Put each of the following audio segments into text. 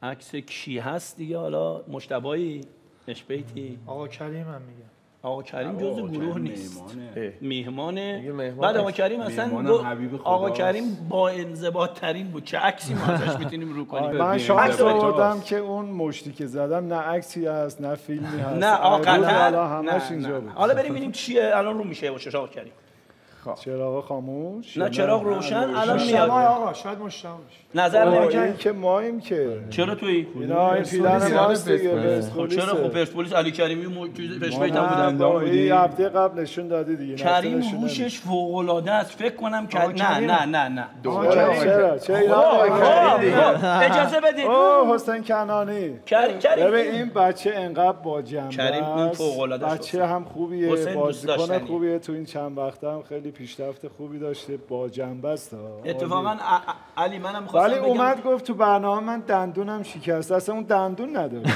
عکس کی هست دیگه؟ حالا مجتبی نشبیتی آقا کریم هم میگه. آقا کریم جزء گروه نیست، میهمانه. مهمان بعد آقا کریم اصلا آقا کریم با انضباط ترین بود. چه عکسی ما ازش میتونیم رو کنیم؟ من شانس آوردم که اون مشتی که زدم نه عکسی هست نه فیلمی هست، نه آقا حالا همش اینجا بود. حالا بریم ببینیم چیه الان رو میشه باشه. آقا کریم چراغ خاموش، نه چراغ روشن الان مشتبه میاد. آقا شاید مشتبه باشه. نظر این نمیدید که ماییم که چرا تویی؟ اینا این پیرن ماست دیگه. خب چرا؟ خب پرسپولیس علی کریمی پشپیت هم بودن. این هفته قبل نشون دادی دیگه. کریم هوشش فوق العاده است. فکر کنم که نه چرا اجازه بدید. حسین کنانی کریم این بچه انقدر با جنبه کریم این فوق العاده است. بچه هم خوبیه، بازیکن خوبیه، تو این چند وقت هم خیلی پیشرفت خوبی داشته، با جنبه است. اتفاقا علی منم می‌خواستم ولی اومد گفت تو برنامه من دندونم شکسته، اصلا اون دندون نداره.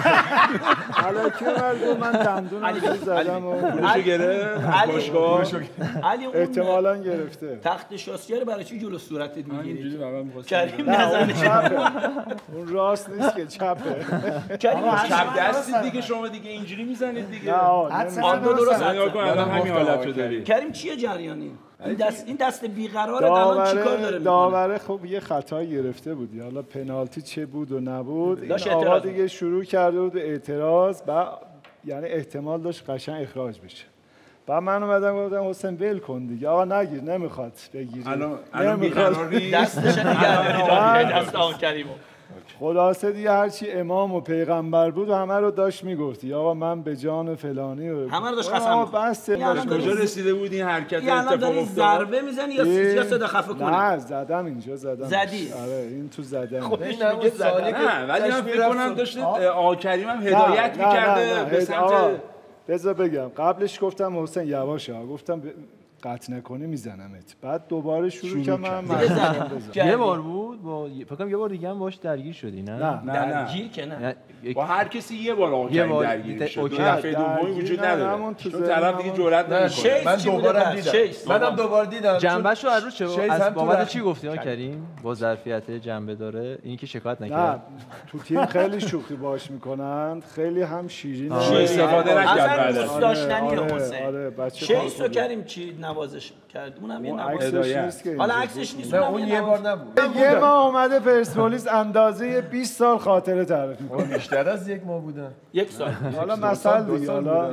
حالا که من دندونم زدم و پولشو گرفت باشگاه. علی اون احتمالاً گرفته. تخت شاسیه رو برای چی جلو صورتت میگیری؟ کریم نزنه. اون راست نیست که چپه. کریم چپ دستی دیگه، شما دیگه اینجوری میزنید دیگه. آن دو درست نگاه کن الان همین حالتو داری. کریم چیه جریانی؟ این دست بیقرار الان چیکار داره میکنه؟ داوره خب یه خطایی گرفته بود، حالا پنالتی چه بود و نبود. این آقا دیگه شروع کرده بود اعتراض، یعنی احتمال داشت قشنگ اخراج بشه. بعد من اومدم گفتم حسین ول کن دیگه، آقا نگیر، نمیخواد بگیری. الان بیقراری دستش نگردید دست آقا کریمو. خلاصه دیگه هرچی امام و پیغمبر بود و همه رو داشت میگفتی آقا من به جان فلانی و همه رو داشت قسم می‌خورد. کجا رسیده بود این حرکت اتفاق افتاد؟ ضربه میزنی یا صدا خفه کنی؟ نه زدم اینجا زدم. زدی؟ آره این تو زدم. خودش میگه زدم. نه ولی من فکر کنم داشت آقا کریم هم هدایت می‌کرده به سمت. بذار بگم قبلش گفتم حسین یواشه، گفتم قطع نکنی میزنمت. بعد دوباره شروع کردم. یه بار بود فکر کنم یه بار دیگه هم باش درگیر شدی نه درگیر که نه با هر کسی یه بار آقا کریم درگیر شد. دفعه دومی وجود نداره چون طرف دیگه جرئت نمی‌کنه. من دوباره دیدم. منم دوباره دیدم. جنبهشو از رو چه از بابت چی گفتی آقا کریم؟ با ظرفیت جنبه داره این که شکایت نکرد. نه تو تیم خیلی شوخی باش میکنن، خیلی هم شیرین استفاده نکرد بعد از داشتنیه حسین. آره بچه شیس و کریم چی نوازش کرد؟ اونم یه نوازش. حالا عکسش نیست. اون یه بار نبود. یه ماه اومده پرسپولیس اندازه 20 سال خاطره تعریف میکنه. بیشتر از یک ماه بودن. یک سال. حالا مثلا دیگه حالا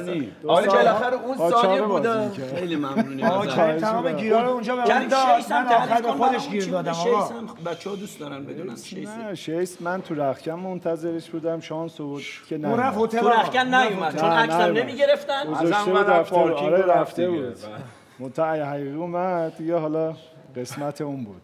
بالاخره اون ثانیه بودن. خیلی ممنونی. آقا کریم تمام گیرا رو اونجا به من داد. من آخر به خودش گیر دادم. آقا شیس هم بچه‌ها دوست دارن بدونن شیس. نه شیس من تو رختکن منتظرش بودم، شانس آورد که نه. رفت هتل تو رختکن نیومد چون عکسم نمیگرفتن. گذاشته بود رفته بود. منتهی حقیقی اومد دیگه، حالا قسمت اون بود.